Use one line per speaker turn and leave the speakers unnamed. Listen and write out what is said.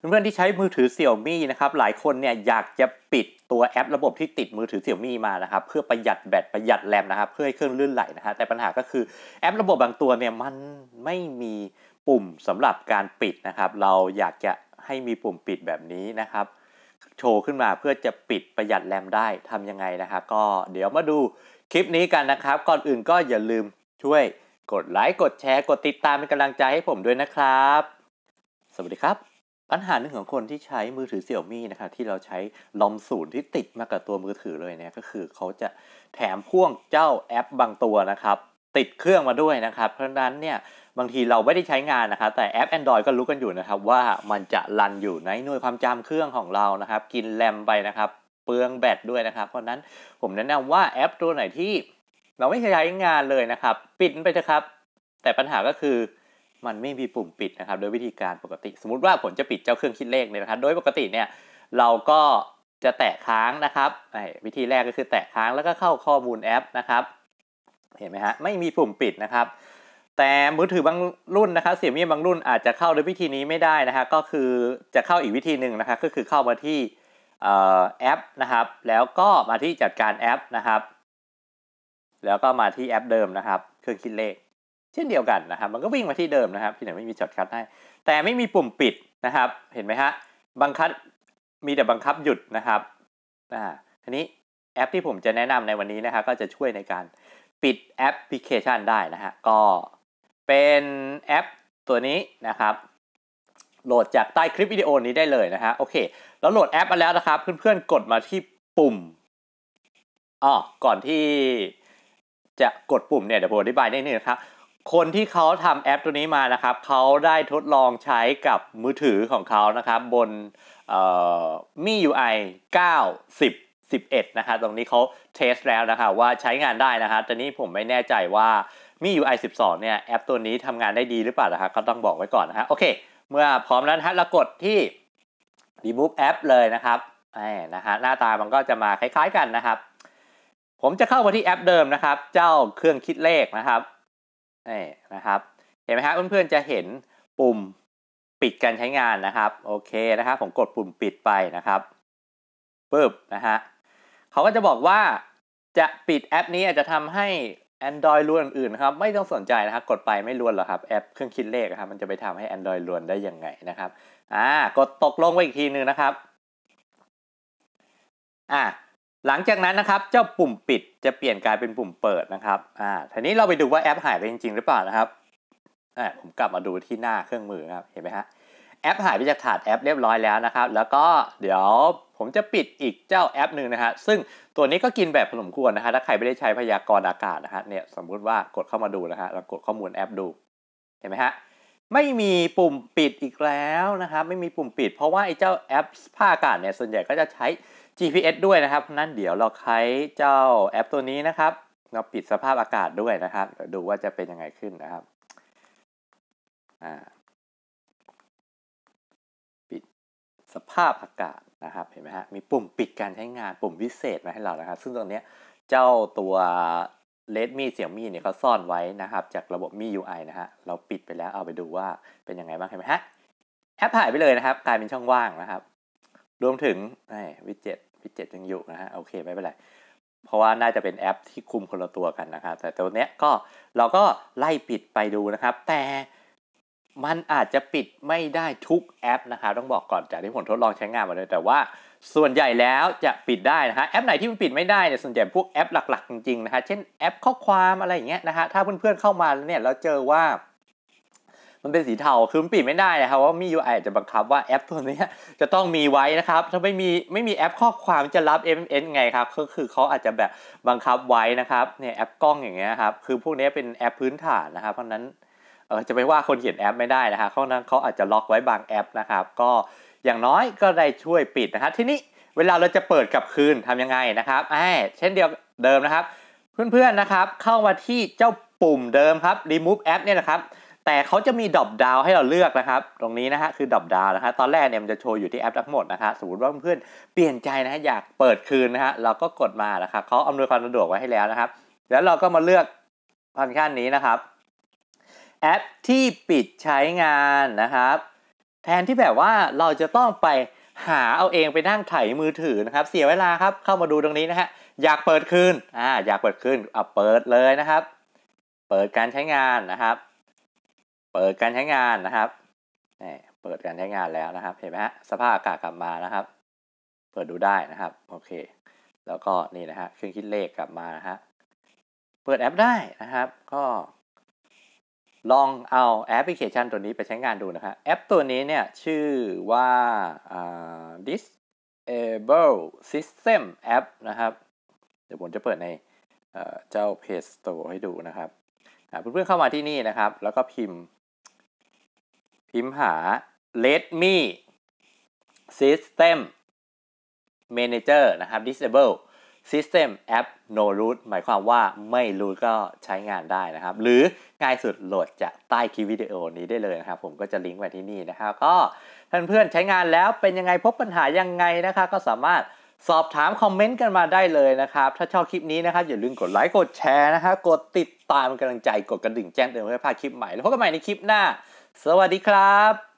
เพื่อนๆที่ใช้มือถือ Xiaomi นะครับหลายคนเนี่ยอยากจะปิดตัวแอประบบที่ติดมือถือ Xiaomi มานะครับเพื่อประหยัดแบตประหยัดแรมนะครับเพื่อให้เครื่องลื่นไหลนะฮะแต่ปัญหาก็คือแอประบบบางตัวเนี่ยมันไม่มีปุ่มสำหรับการปิดนะครับเราอยากจะให้มีปุ่มปิดแบบนี้นะครับโชว์ขึ้นมาเพื่อจะปิดประหยัดแรมได้ทำยังไงนะครับก็เดี๋ยวมาดูคลิปนี้กันนะครับก่อนอื่นก็อย่าลืมช่วยกดไลค์กดแชร์กดติดตามเป็นกำลังใจให้ผมด้วยนะครับสวัสดีครับปัญหาหนึ่งของคนที่ใช้มือถือ Xiaomi นะครับที่เราใช้ลอมศูนย์ที่ติดมากับตัวมือถือเลยเนี่ยก็คือเขาจะแถมพ่วงเจ้าแอปบางตัวนะครับติดเครื่องมาด้วยนะครับเพราะฉะนั้นเนี่ยบางทีเราไม่ได้ใช้งานนะครับแต่แอป Android ก็รู้กันอยู่นะครับว่ามันจะรันอยู่ในหน่วยความจำเครื่องของเรานะครับกินแรมไปนะครับเปลืองแบตด้วยนะครับเพราะนั้นผมแนะนำว่าแอปตัวไหนที่เราไม่ใช้งานเลยนะครับปิดไปเถอะครับแต่ปัญหาก็คือมันไม่มีปุ่มปิดนะครับโดยวิธีการปกติสมมุติว่าผมจะปิดเจ้าเครื่องคิดเลขเนี่ยนะครับโดยปกติเนี่ยเราก็จะแตะค้างนะครับวิธีแรกก็คือแตะค้างแล้วก็เข้าข้อมูลแอปนะครับเห็นไหมฮะไม่มีปุ่มปิดนะครับแต่มือถือบางรุ่นนะครับ Xiaomi บางรุ่นอาจจะเข้าด้วยวิธีนี้ไม่ได้นะฮะก็คือจะเข้าอีกวิธีหนึ่งนะครับก็คือเข้ามาที่แอปนะครับแล้วก็มาที่จัดการแอปนะครับแล้วก็มาที่แอปเดิมนะครับเครื่องคิดเลขเช่นเดียวกันนะครับมันก็วิ่งมาที่เดิมนะครับที่ไหนไม่มีช็อตคัทให้แต่ไม่มีปุ่มปิดนะครับเห็นไหมฮะบังคับมีแต่บังคับหยุดนะครับทีนี้แอปที่ผมจะแนะนำในวันนี้นะครับก็จะช่วยในการปิดแอปพลิเคชันได้นะฮะก็เป็นแอปตัวนี้นะครับโหลดจากใต้คลิปวิดีโอนี้ได้เลยนะฮะโอเคแล้วโหลดแอปมาแล้วนะครับเพื่อนๆกดมาที่ปุ่มก่อนที่จะกดปุ่มเนี่ยเดี๋ยวผมอธิบายนิดนึงนะครับคนที่เขาทำแอปตัวนี้มานะครับเขาได้ทดลองใช้กับมือถือของเขานะครับบนMIUI 9 10 11นะครับตรงนี้เขาเทสแล้วนะครับว่าใช้งานได้นะครับแต่นี้ผมไม่แน่ใจว่าMIUI 12เนี่ยแอปตัวนี้ทำงานได้ดีหรือเปล่านะครับก็ต้องบอกไว้ก่อนนะฮะโอเคเมื่อพร้อมแล้วนะฮะเรากดที่ remove app เลยนะครับนะฮะหน้าตามันก็จะมาคล้ายๆกันนะครับผมจะเข้ามาที่แอปเดิมนะครับเจ้าเครื่องคิดเลขนะครับนะครับเห็นไหมฮะเพื่อนๆจะเห็นปุ่มปิดการใช้งานนะครับโอเคนะครับผมกดปุ่มปิดไปนะครับปึ๊บนะฮะเขาก็จะบอกว่าจะปิดแอปนี้อาจจะทำให้ Android รวนอื่นๆนะครับไม่ต้องสนใจนะครับกดไปไม่รวนหรอกครับแอปเครื่องคิดเลขครับมันจะไปทำให้ Android รวนได้ยังไงนะครับกดตกลงไปอีกทีนึงนะครับหลังจากนั้นนะครับเจ้าปุ่มปิดจะเปลี่ยนกลายเป็นปุ่มเปิดนะครับทีนี้เราไปดูว่าแอปหายไปจริงๆหรือเปล่านะครับผมกลับมาดูที่หน้าเครื่องมือครับเห็นไหมฮะแอปหายไปจากถาดแอปเรียบร้อยแล้วนะครับแล้วก็เดี๋ยวผมจะปิดอีกเจ้าแอปหนึ่งนะฮะซึ่งตัวนี้ก็กินแบบพอสมควรนะฮะถ้าใครไม่ได้ใช้พยากรณ์อากาศนะฮะเนี่ยสมมุติว่ากดเข้ามาดูนะฮะเรากดข้อมูลแอปดูเห็นไหมฮะไม่มีปุ่มปิดอีกแล้วนะครับไม่มีปุ่มปิดเพราะว่าไอ้เจ้าแอปภาคอากาศเนี่ยส่วนใหญ่ก็จะใช้ GPS ด้วยนะครับนั่นเดี๋ยวเราใช้เจ้าแอปตัวนี้นะครับเราปิดสภาพอากาศด้วยนะครับเดี๋ยวดูว่าจะเป็นยังไงขึ้นนะครับปิดสภาพอากาศนะครับเห็นไหมฮะมีปุ่มปิดการใช้งานปุ่มวิเศษมาให้เรานะครับซึ่งตรงนี้เจ้าตัว Redmi Xiaomi เนี่ยเขาซ่อนไว้นะครับจากระบบ MIUI นะฮะเราปิดไปแล้วเอาไปดูว่าเป็นยังไงบ้างเห็นไหมฮะแอปหายไปเลยนะครับกลายเป็นช่องว่างนะครับรวมถึงวิดเจ็ตยังอยู่นะฮะโอเคไม่เป็นไรเพราะว่าน่าจะเป็นแอปที่คุมคนละตัวกันนะครับแต่ตัวเนี้ยก็เราก็ไล่ปิดไปดูนะครับแต่มันอาจจะปิดไม่ได้ทุกแอปนะครับต้องบอกก่อนจากที่ผมทดลองใช้งานมาเลยแต่ว่าส่วนใหญ่แล้วจะปิดได้นะฮะแอปไหนที่มันปิดไม่ได้เนี่ยส่วนใหญ่พวกแอปหลักๆจริงๆนะฮะเช่นแอปข้อความอะไรอย่างเงี้ยนะฮะถ้าเพื่อนๆเข้ามาเนี่ยเราเจอว่ามันเป็นสีเทาคือมันปิดไม่ได้นะครับว่าMIUI อาจจะบังคับว่าแอปตัวนี้จะต้องมีไว้นะครับถ้าไม่มีแอปข้อความจะรับ MMS ไงครับก็คือเขาอาจจะแบบบังคับไว้นะครับเนี่ยแอปกล้องอย่างเงี้ยครับคือพวกนี้เป็นแอปพื้นฐานนะครับเพราะนั้นจะไปว่าคนเขียนแอปไม่ได้นะครับเพราะนั้นเขาอาจจะล็อกไว้บางแอปนะครับก็อย่างน้อยก็ได้ช่วยปิดนะครับทีนี้เวลาเราจะเปิดกลับคืนทำยังไงนะครับเช่นเดิมนะครับเพื่อนๆนะครับเข้ามาที่เจ้าปุ่มเดิมครับ remove app เนี่ยนะครับแต่เขาจะมีดรอปดาวให้เราเลือกนะครับตรงนี้นะฮะคือดรอปดาวนะครับตอนแรกเนี่ยมันจะโชว์อยู่ที่แอปทั้งหมดนะครับสมมติว่าเพื่อนๆเปลี่ยนใจนะฮะอยากเปิดคืนนะฮะเราก็กดมานะครับเขาอำนวยความสะดวกไว้ให้แล้วนะครับแล้วเราก็มาเลือกฟังก์ชันนี้นะครับแอปที่ปิดใช้งานนะครับแทนที่แบบว่าเราจะต้องไปหาเอาเองไปนั่งไถมือถือนะครับเสียเวลาครับเข้ามาดูตรงนี้นะฮะอยากเปิดคืนอยากเปิดคืนเปิดเลยนะครับเปิดการใช้งานนะครับเปิดการใช้งานนะครับเปิดการใช้งานแล้วนะครับเห็นไหมฮะสภาพอากาศกลับมานะครับเปิดดูได้นะครับโอเคแล้วก็นี่นะฮะเครื่องคิดเลขกลับมานะฮะเปิดแอปได้นะครับก็ลองเอาแอปพลิเคชันตัวนี้ไปใช้งานดูนะครับแอปตัวนี้เนี่ยชื่อว่าDisable System App นะครับเดี๋ยวผมจะเปิดในเจ้า Play Store ให้ดูนะครับเพื่อนๆเข้ามาที่นี่นะครับแล้วก็พิมพ์หา Redmi System Manager นะครับ Disable System App No Root หมายความว่าไม่ root ก็ใช้งานได้นะครับหรือง่ายสุดโหลดจากใต้คลิปวิดีโอนี้ได้เลยนะครับผมก็จะลิงก์ไว้ที่นี่นะครับก็ท่านเพื่อนใช้งานแล้วเป็นยังไงพบปัญหายังไงนะครับก็สามารถสอบถามคอมเมนต์กันมาได้เลยนะครับถ้าชอบคลิปนี้นะครับอย่าลืมกดไลค์กดแชร์นะครับกดติดตามเป็นกำลังใจกดกระดิ่งแจ้งเตือนเพื่อไม่พลาดคลิปใหม่แล้วพบกันใหม่ในคลิปหน้าสวัสดีครับ